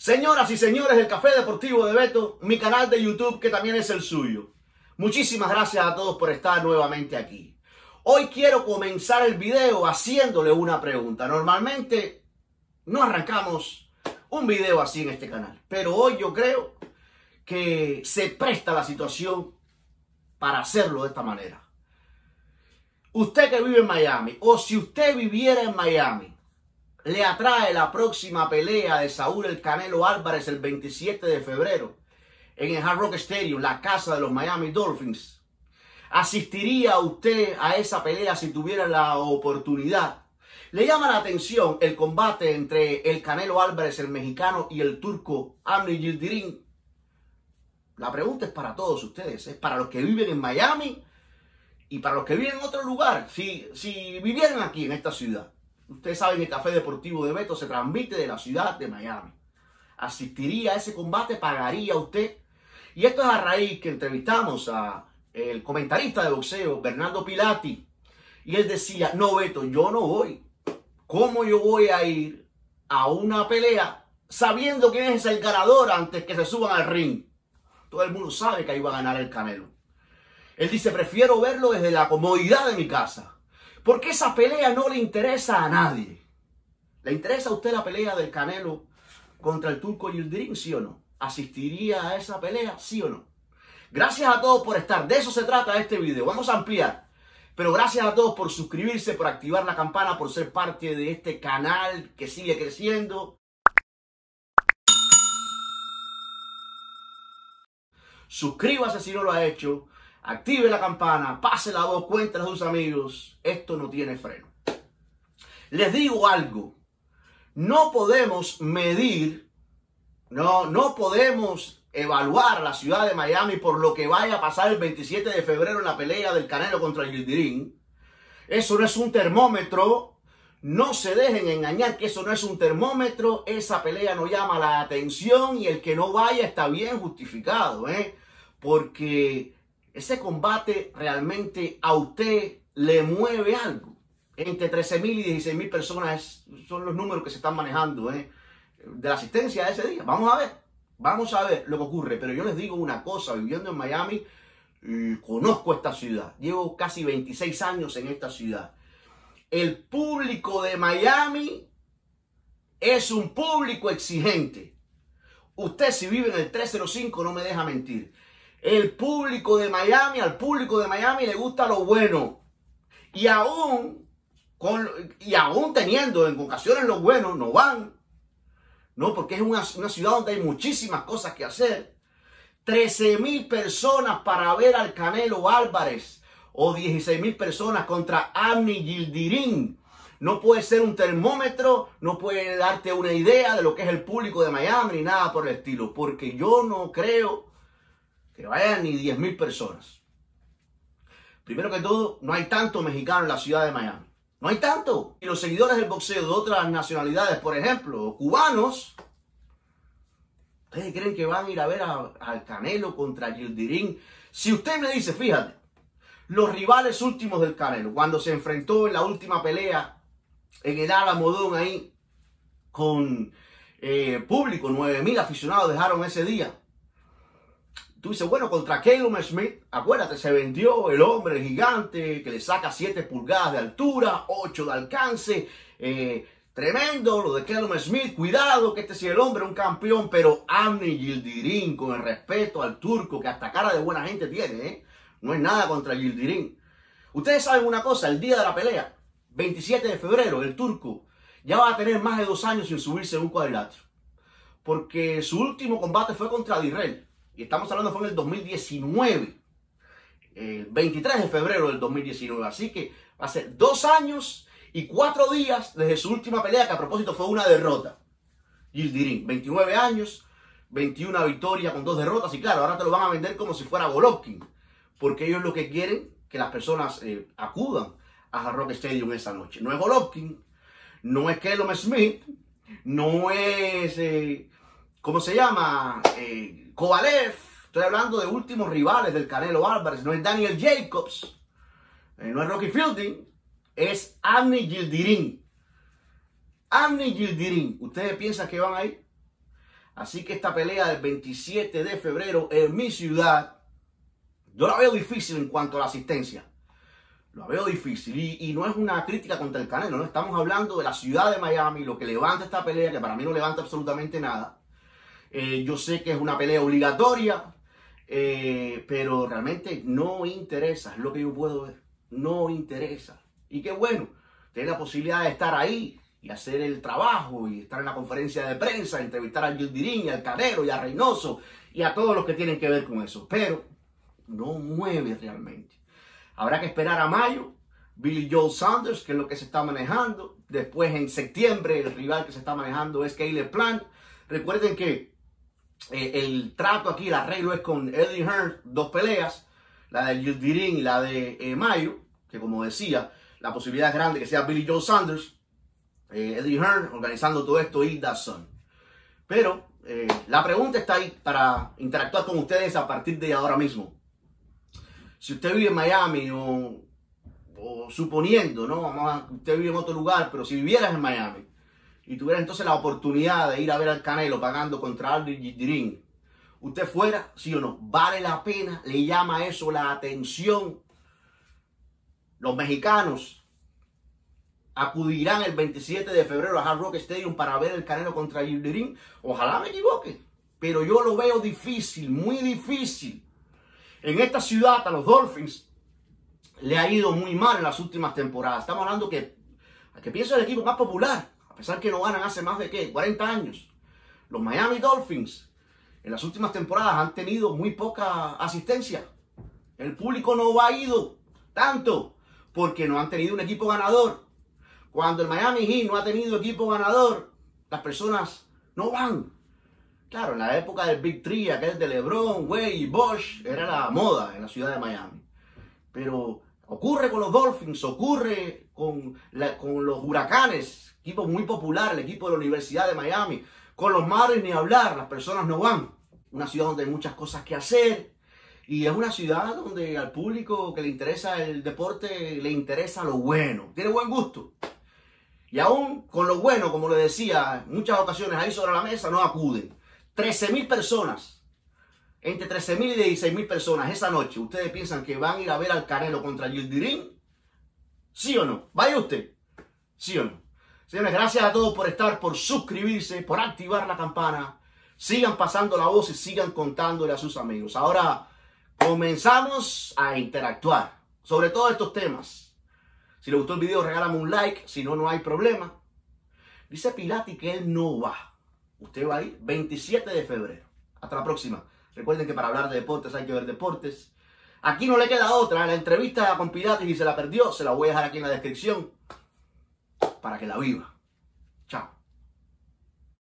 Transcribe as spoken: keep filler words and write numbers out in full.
Señoras y señores del Café Deportivo de Beto, mi canal de YouTube que también es el suyo. Muchísimas gracias a todos por estar nuevamente aquí. Hoy quiero comenzar el video haciéndole una pregunta. Normalmente no arrancamos un video así en este canal, pero hoy yo creo que se presta la situación para hacerlo de esta manera. Usted que vive en Miami, o si usted viviera en Miami, le atrae la próxima pelea de Saúl El Canelo Álvarez el veintisiete de febrero en el Hard Rock Stadium, la casa de los Miami Dolphins. ¿Asistiría usted a esa pelea si tuviera la oportunidad? ¿Le llama la atención el combate entre el Canelo Álvarez, el mexicano, y el turco Avni Yildirim? La pregunta es para todos ustedes, es para los que viven en Miami y para los que viven en otro lugar. Si, si vivieran aquí en esta ciudad, ustedes saben que el Café Deportivo de Beto se transmite de la ciudad de Miami. ¿Asistiría a ese combate? ¿Pagaría usted? Y esto es a raíz que entrevistamos a el comentarista de boxeo, Bernardo Pilati. Y él decía, no Beto, yo no voy. ¿Cómo yo voy a ir a una pelea sabiendo quién es el ganador antes que se suban al ring? Todo el mundo sabe que ahí va a ganar el Canelo. Él dice, prefiero verlo desde la comodidad de mi casa. Porque esa pelea no le interesa a nadie. ¿Le interesa a usted la pelea del Canelo contra el turco Yildirim, sí o no? ¿Asistiría a esa pelea, sí o no? Gracias a todos por estar. De eso se trata este video. Vamos a ampliar. Pero gracias a todos por suscribirse, por activar la campana, por ser parte de este canal que sigue creciendo. Suscríbase si no lo ha hecho. Active la campana, pase la voz, cuéntale a sus amigos. Esto no tiene freno. Les digo algo. No podemos medir, no, no podemos evaluar a la ciudad de Miami por lo que vaya a pasar el veintisiete de febrero en la pelea del Canelo contra Yildirim. Eso no es un termómetro. No se dejen engañar que eso no es un termómetro. Esa pelea no llama la atención y el que no vaya está bien justificado, ¿eh? Porque ese combate realmente a usted le mueve algo. Entre trece mil y dieciséis mil personas son los números que se están manejando, ¿eh? de la asistencia de ese día. Vamos a ver, vamos a ver lo que ocurre. Pero yo les digo una cosa, viviendo en Miami, eh, conozco esta ciudad. Llevo casi veintiséis años en esta ciudad. El público de Miami es un público exigente. Usted si vive en el trescientos cinco no me deja mentir. El público de Miami, al público de Miami le gusta lo bueno. Y aún, con, y aún teniendo en ocasiones lo bueno, no van. No, porque es una, una ciudad donde hay muchísimas cosas que hacer. trece mil personas para ver al Canelo Álvarez. O dieciséis mil personas contra Avni Yildirim. No puede ser un termómetro, no puede darte una idea de lo que es el público de Miami ni nada por el estilo. Porque yo no creo que vayan ni diez mil personas. Primero que todo, no hay tanto mexicano en la ciudad de Miami. No hay tanto. Y los seguidores del boxeo de otras nacionalidades, por ejemplo, cubanos, ¿ustedes creen que van a ir a ver a, al Canelo contra Yildirim? Si usted me dice, fíjate, los rivales últimos del Canelo, cuando se enfrentó en la última pelea en el Alamodón ahí, con eh, público, nueve mil aficionados dejaron ese día. Tú dices, bueno, contra Callum Smith, acuérdate, se vendió el hombre, el gigante, que le saca siete pulgadas de altura, ocho de alcance, eh, tremendo lo de Callum Smith, cuidado, que este sí es el hombre, un campeón, pero Avni Yildirim, con el respeto al turco, que hasta cara de buena gente tiene, ¿eh? No es nada contra Yildirim. Ustedes saben una cosa, el día de la pelea, veintisiete de febrero, el turco ya va a tener más de dos años sin subirse en un cuadrilátero, porque su último combate fue contra Dirrell. Y estamos hablando fue en el dos mil diecinueve, el veintitrés de febrero del dos mil diecinueve. Así que va a ser dos años y cuatro días desde su última pelea, que a propósito fue una derrota. Yildirim, veintinueve años, veintiuna victorias con dos derrotas. Y claro, ahora te lo van a vender como si fuera Golovkin, porque ellos lo que quieren que las personas eh, acudan a Hard Rock Stadium esa noche. No es Golovkin, no es Callum Smith, no es, eh, ¿cómo se llama? Eh, Kovalev. Estoy hablando de últimos rivales del Canelo Álvarez. No es Daniel Jacobs, eh, no es Rocky Fielding, es Avni Yildirim. Avni Yildirim. ¿Ustedes piensan que van a ir? Así que esta pelea del veintisiete de febrero en mi ciudad, yo la veo difícil en cuanto a la asistencia. Lo veo difícil y, y no es una crítica contra el Canelo, no estamos hablando de la ciudad de Miami, lo que levanta esta pelea, que para mí no levanta absolutamente nada. Eh, yo sé que es una pelea obligatoria, eh, pero realmente no interesa, es lo que yo puedo ver, no interesa. Y qué bueno, tener la posibilidad de estar ahí y hacer el trabajo y estar en la conferencia de prensa, entrevistar a Yildirim y al Canelo y a Reynoso y a todos los que tienen que ver con eso, pero no mueve realmente. Habrá que esperar a mayo, Billy Joe Saunders, que es lo que se está manejando. Después en septiembre el rival que se está manejando es Caleb Plant. Recuerden que eh, el trato aquí, el arreglo es con Eddie Hearn, dos peleas, la de Yildirim y la de eh, mayo, que como decía, la posibilidad es grande que sea Billy Joe Saunders, eh, Eddie Hearn organizando todo esto y DAZN. Pero eh, la pregunta está ahí para interactuar con ustedes a partir de ahora mismo. Si usted vive en Miami o, o suponiendo, ¿no? Vamos a, usted vive en otro lugar, pero si vivieras en Miami y tuvieras entonces la oportunidad de ir a ver al Canelo pagando contra Aldo Yildirim, ¿usted fuera, sí o no? ¿Vale la pena? ¿Le llama eso la atención? Los mexicanos acudirán el veintisiete de febrero a Hard Rock Stadium para ver el Canelo contra Yildirim. Ojalá me equivoque, pero yo lo veo difícil, muy difícil. En esta ciudad a los Dolphins le ha ido muy mal en las últimas temporadas. Estamos hablando que, que piensa el equipo más popular, a pesar que no ganan hace más de ¿qué? cuarenta años. Los Miami Dolphins en las últimas temporadas han tenido muy poca asistencia. El público no ha ido tanto porque no han tenido un equipo ganador. Cuando el Miami Heat no ha tenido equipo ganador, las personas no van. Claro, en la época del Big Three, aquel de LeBron, Wade y Bosh, era la moda en la ciudad de Miami. Pero ocurre con los Dolphins, ocurre con, la, con los Huracanes, equipo muy popular, el equipo de la Universidad de Miami. Con los Marlins ni hablar, las personas no van. Una ciudad donde hay muchas cosas que hacer. Y es una ciudad donde al público que le interesa el deporte, le interesa lo bueno. Tiene buen gusto. Y aún con lo bueno, como le decía, en muchas ocasiones ahí sobre la mesa no acuden. trece mil personas, entre trece mil y dieciséis mil personas esa noche. ¿Ustedes piensan que van a ir a ver al Canelo contra Yildirim? ¿Sí o no? ¿Vaya usted? ¿Sí o no? Señores, gracias a todos por estar, por suscribirse, por activar la campana. Sigan pasando la voz y sigan contándole a sus amigos. Ahora comenzamos a interactuar sobre todos estos temas. Si le gustó el video, regálame un like. Si no, no hay problema. Dice Pilati que él no va. Usted va a ir veintisiete de febrero. Hasta la próxima. Recuerden que para hablar de deportes hay que ver deportes. Aquí no le queda otra. La entrevista con Pilati, y se la perdió, se la voy a dejar aquí en la descripción para que la viva. Chao.